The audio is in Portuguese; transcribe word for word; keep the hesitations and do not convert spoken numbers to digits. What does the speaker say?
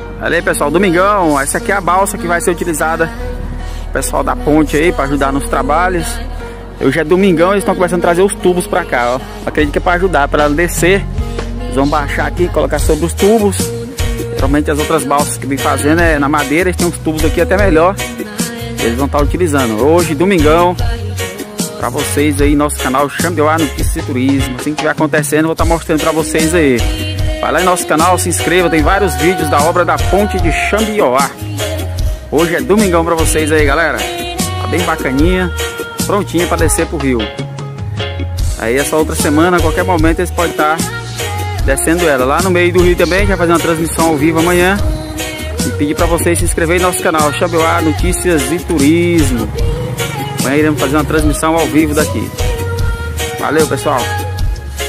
Olha aí, pessoal, domingão. Essa aqui é a balsa que vai ser utilizada o pessoal da ponte aí para ajudar nos trabalhos. Hoje é domingão, eles estão começando a trazer os tubos para cá, ó. Acredito que é para ajudar, para ela descer. Eles vão baixar aqui, colocar sobre os tubos. Geralmente as outras balsas que vem fazendo é na madeira, eles têm uns tubos aqui até melhor. Eles vão estar utilizando. Hoje, domingão, para vocês aí, nosso canal Xambioá Notícias e Turismo. Assim que estiver acontecendo, vou estar mostrando para vocês aí. Vai lá em nosso canal, se inscreva, tem vários vídeos da obra da ponte de Xambioá. Hoje é domingão para vocês aí, galera. Tá bem bacaninha, prontinha para descer pro rio. Aí essa outra semana, a qualquer momento, eles podem estar descendo ela. Lá no meio do rio também, a gente vai fazer uma transmissão ao vivo amanhã. E pedir para vocês se inscreverem no nosso canal Xambioá Notícias e Turismo. Amanhã iremos fazer uma transmissão ao vivo daqui. Valeu, pessoal!